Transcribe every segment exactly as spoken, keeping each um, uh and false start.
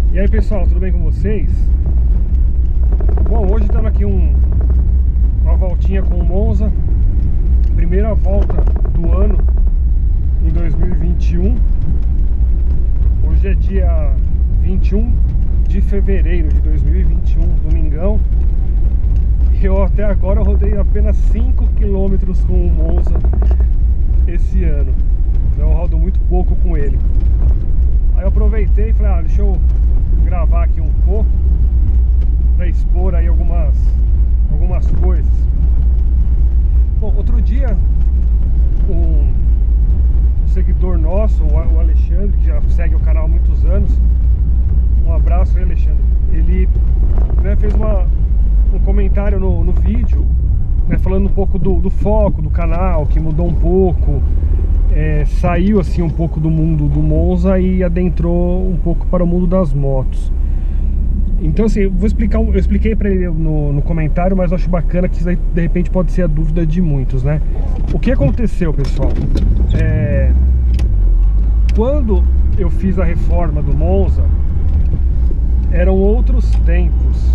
E aí pessoal, tudo bem com vocês? Bom, hoje estamos aqui um, uma voltinha com o Monza. Primeira volta do ano em dois mil e vinte e um. Hoje é dia vinte e um de fevereiro de dois mil e vinte e um, domingão. Eu até agora rodei apenas cinco quilômetros com o Monza esse ano. Então eu rodo muito pouco com ele. Aí eu aproveitei e falei, ah, deixa eu gravar aqui um pouco para expor aí algumas, algumas coisas. Bom, outro dia um, um seguidor nosso, o Alexandre, que já segue o canal há muitos anos, um abraço aí, Alexandre, ele, né, fez uma, um comentário no, no vídeo, né, falando um pouco do, do foco do canal, que mudou um pouco. É, saiu assim um pouco do mundo do Monza e adentrou um pouco para o mundo das motos. Então assim, eu vou explicar, eu expliquei para ele no, no comentário, mas eu acho bacana que isso aí, de repente pode ser a dúvida de muitos, né? O que aconteceu, pessoal? É, quando eu fiz a reforma do Monza, eram outros tempos.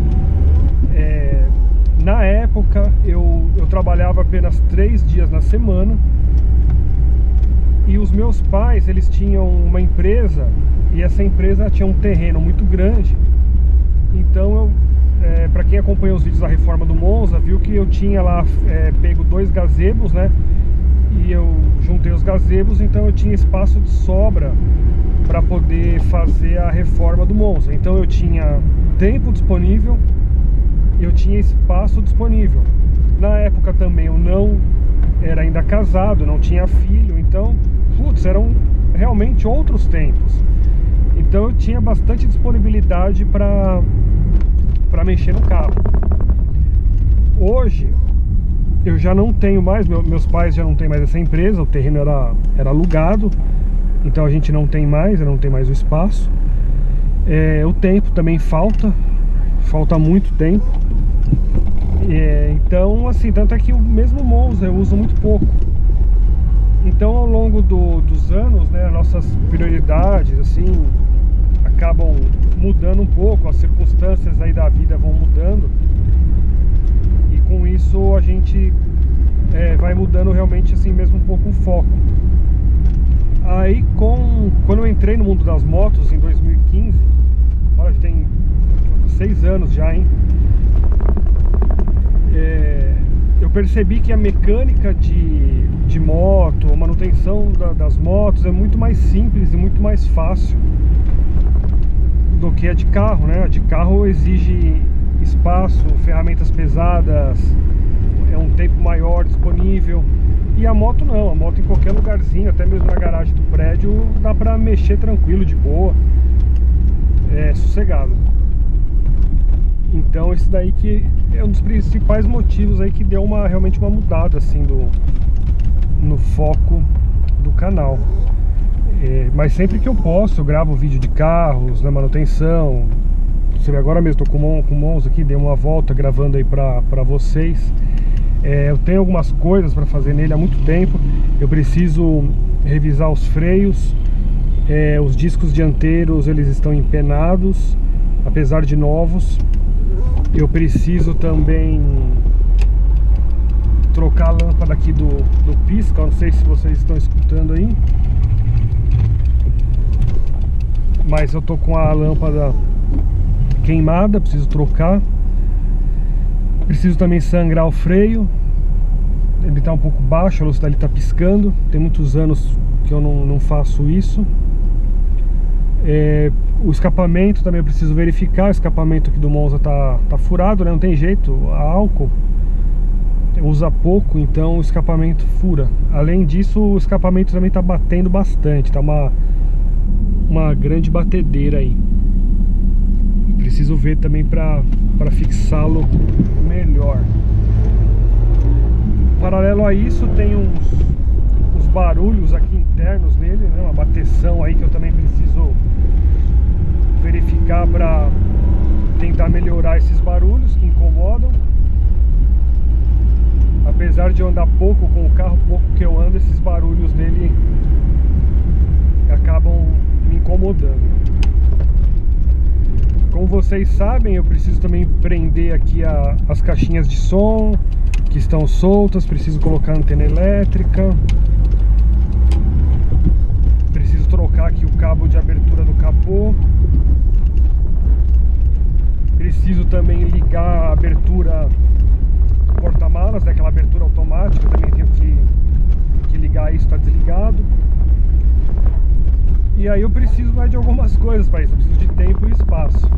É, na época eu, eu trabalhava apenas três dias na semana. E os meus pais, eles tinham uma empresa, e essa empresa tinha um terreno muito grande. Então, eu, é, para quem acompanhou os vídeos da reforma do Monza, viu que eu tinha lá é, pego dois gazebos, né? E eu juntei os gazebos, então eu tinha espaço de sobra para poder fazer a reforma do Monza. Então eu tinha tempo disponível, eu tinha espaço disponível. Na época também eu não era ainda casado, não tinha filho, então, putz, eram realmente outros tempos. Então eu tinha bastante disponibilidade para para mexer no carro. Hoje eu já não tenho mais, meu, meus pais já não têm mais essa empresa, o terreno era, era alugado, então a gente não tem mais, eu não tenho mais o espaço. É, o tempo também falta, falta muito tempo. É, então assim, tanto é que o mesmo Monza eu uso muito pouco. Então ao longo do, dos anos, né, nossas prioridades assim acabam mudando um pouco, as circunstâncias aí da vida vão mudando, e com isso a gente é, vai mudando realmente assim mesmo um pouco o foco. Aí com, quando eu entrei no mundo das motos em dois mil e quinze, olha, tem seis anos já, hein? É, eu percebi que a mecânica de, de moto, a manutenção da, das motos é muito mais simples e muito mais fácil do que a de carro, né? A de carro exige espaço, ferramentas pesadas, é um tempo maior disponível. E a moto não, a moto em qualquer lugarzinho, até mesmo na garagem do prédio, dá pra mexer tranquilo, de boa, é sossegado. Então esse daí que é um dos principais motivos aí que deu uma, realmente uma mudada assim do, no foco do canal. É, mas sempre que eu posso, eu gravo vídeo de carros, na manutenção. Você vê, agora mesmo, tô com, com o Monza aqui, dei uma volta gravando aí pra, pra vocês. É, eu tenho algumas coisas para fazer nele há muito tempo. Eu preciso revisar os freios, é, os discos dianteiros, eles estão empenados, apesar de novos. Eu preciso também trocar a lâmpada aqui do, do pisca. Eu não sei se vocês estão escutando aí, mas eu tô com a lâmpada queimada, preciso trocar. Preciso também sangrar o freio, ele tá um pouco baixo, a luz dele tá piscando. Tem muitos anos que eu não, não faço isso. É, o escapamento também eu preciso verificar. O escapamento aqui do Monza tá, tá furado, né? Não tem jeito, a álcool usa pouco, então o escapamento fura. Além disso, o escapamento também tá batendo bastante, tá uma, uma grande batedeira aí. Preciso ver também para para fixá-lo melhor. Paralelo a isso, tem uns, uns barulhos aqui internos nele, né? Uma bateção aí que eu também preciso verificar para tentar melhorar esses barulhos que incomodam. Apesar de eu andar pouco com o carro, pouco que eu ando, esses barulhos dele acabam me incomodando. vocês sabem, eu preciso também prender aqui a, as caixinhas de som que estão soltas, preciso colocar antena elétrica, preciso trocar aqui o cabo de abertura do capô, preciso também ligar a abertura do porta-malas, né, aquela abertura automática, também tenho que, que ligar isso, está desligado. E aí eu preciso mais de algumas coisas para isso, eu preciso de tempo e espaço.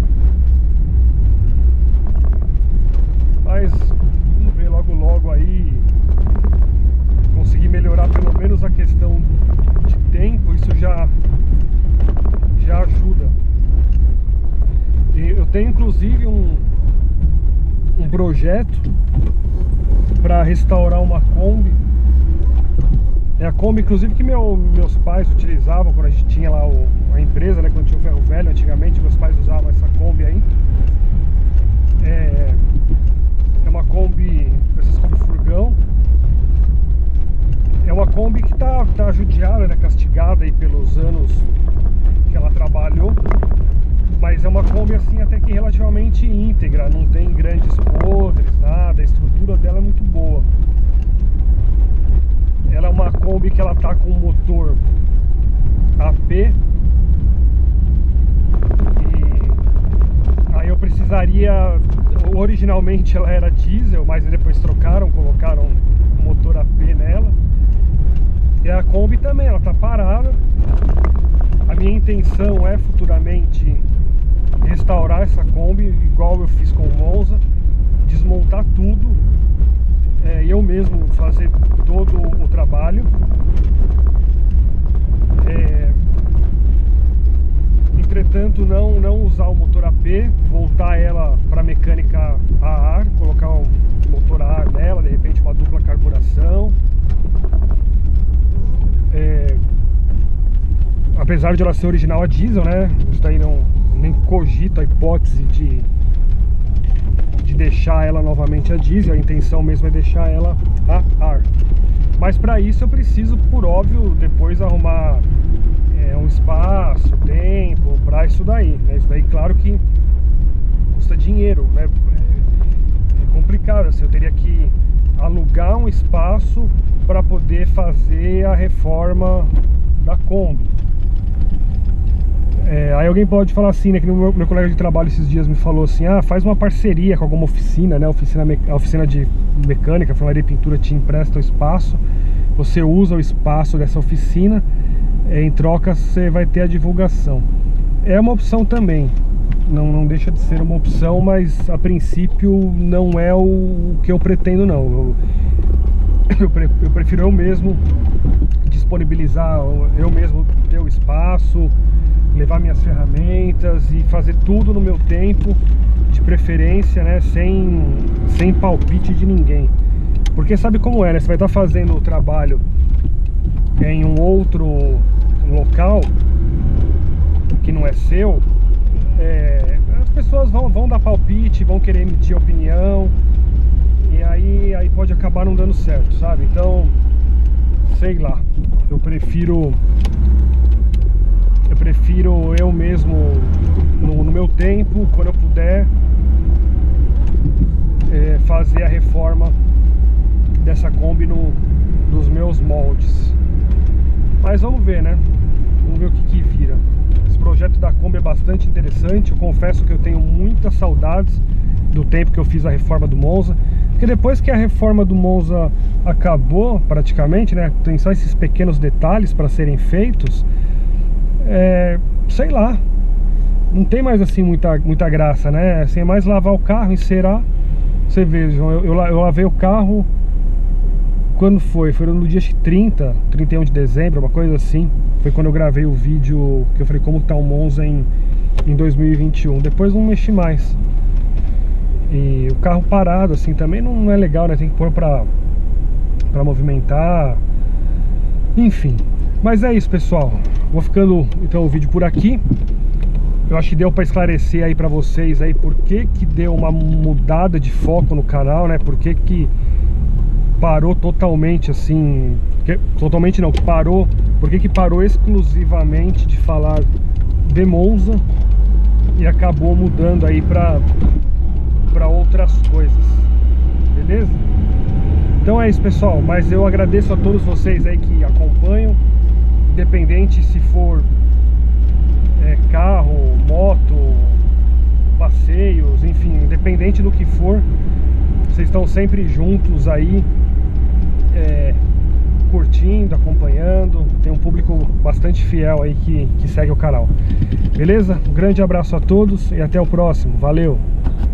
Mas vamos ver logo logo aí, conseguir melhorar pelo menos a questão de tempo, isso já, já ajuda. E eu tenho inclusive um, um projeto para restaurar uma Kombi. É a Kombi, inclusive, que meu, meus pais utilizavam quando a gente tinha lá o, a empresa, né? Quando tinha o ferro velho, antigamente meus pais usavam essa Kombi aí. É, é uma Kombi, essas Kombi furgão. É uma Kombi que tá, tá judiada, né? Castigada aí pelos anos que ela trabalhou. Mas é uma Kombi assim até que relativamente íntegra, não tem grandes podres, nada. A estrutura dela é muito boa. Ela é uma Kombi que ela tá com motor A P. E aí eu precisaria... Originalmente ela era diesel, mas depois trocaram, colocaram um motor A P nela. E a Kombi também, ela tá parada. A minha intenção é futuramente restaurar essa Kombi, igual eu fiz com o Monza, desmontar tudo, é, eu mesmo fazer todo o trabalho. É, entretanto, não, não usar o motor A P, voltar ela para mecânica a ar, colocar um motor a ar nela, de repente uma dupla carburação. É, apesar de ela ser original a diesel, né? Isso daí não nem cogito a hipótese de, de deixar ela novamente a diesel. A intenção mesmo é deixar ela a ar. Mas para isso eu preciso, por óbvio, depois arrumar é, um espaço, tempo para isso daí, né? Isso daí, claro que custa dinheiro, né? É, é complicado, assim, eu teria que alugar um espaço para poder fazer a reforma da Kombi. É, aí alguém pode falar assim, né, que meu, meu colega de trabalho esses dias me falou assim: ah, faz uma parceria com alguma oficina, né, oficina, a oficina de mecânica, funilaria e pintura te empresta o espaço, você usa o espaço dessa oficina, é, em troca você vai ter a divulgação. É uma opção também, não, não deixa de ser uma opção, mas a princípio não é o que eu pretendo não. Eu, eu, pre, eu prefiro eu mesmo disponibilizar, eu mesmo ter o espaço, levar minhas ferramentas e fazer tudo no meu tempo, de preferência, né, sem, sem palpite de ninguém. Porque sabe como é, né? Você vai estar fazendo o trabalho em um outro local que não é seu, é, as pessoas vão, vão dar palpite, vão querer emitir opinião, e aí, aí pode acabar não dando certo, sabe? Então, sei lá, eu prefiro eu prefiro eu mesmo no, no meu tempo, quando eu puder, é, fazer a reforma dessa Kombi no, nos meus moldes. Mas vamos ver, né? Vamos ver o que que vira. Esse projeto da Kombi é bastante interessante. Eu confesso que eu tenho muitas saudades do tempo que eu fiz a reforma do Monza, porque depois que a reforma do Monza acabou praticamente, né, tem só esses pequenos detalhes para serem feitos. É, sei lá, não tem mais assim muita, muita graça, né? Assim, é mais lavar o carro, encerar. Você veja, eu, eu, eu lavei o carro quando foi? Foi no dia trinta, trinta e um de dezembro, uma coisa assim. Foi quando eu gravei o vídeo que eu falei como tá o Monza em, em dois mil e vinte e um. Depois não mexi mais. E o carro parado assim também não é legal, né? Tem que pôr pra, pra movimentar. Enfim. Mas é isso, pessoal. Vou ficando então o vídeo por aqui. Eu acho que deu para esclarecer aí para vocês aí por que que deu uma mudada de foco no canal, né? Por que que parou totalmente assim, que, totalmente não, que parou, por que que parou exclusivamente de falar de Monza. e acabou mudando aí para para outras coisas, beleza? Então é isso, pessoal, mas eu agradeço a todos vocês aí que acompanham, independente se for é, carro, moto, passeios, enfim, independente do que for, vocês estão sempre juntos aí, é, curtindo, acompanhando. Tem um público bastante fiel aí que, que segue o canal, beleza? Um grande abraço a todos e até o próximo, valeu!